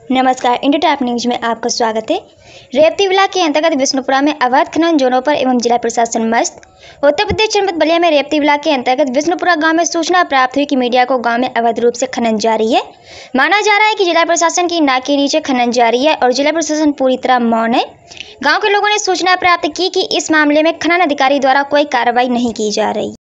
नमस्कार, India top news में आपका स्वागत है। रेवती ब्लॉक के अंतर्गत विष्णुपुरा में अवैध खनन जोनों पर एवं जिला प्रशासन मस्त। उत्तर प्रदेश जनपद बलिया में रेवती ब्लॉक के अंतर्गत विष्णुपुरा गांव में सूचना प्राप्त हुई कि मीडिया को गांव में अवैध रूप से खनन जारी है। माना जा रहा है कि जिला प्रशासन की नाक के नीचे खनन जारी है और जिला प्रशासन पूरी तरह मौन है। गाँव के लोगों ने सूचना प्राप्त की कि इस मामले में खनन अधिकारी द्वारा कोई कार्रवाई नहीं की जा रही।